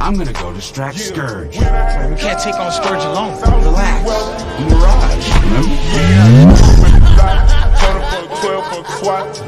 I'm gonna go distract Scourge. We can't take on Scourge alone. Relax. Mirage, remember? Yeah. 12 for a squat.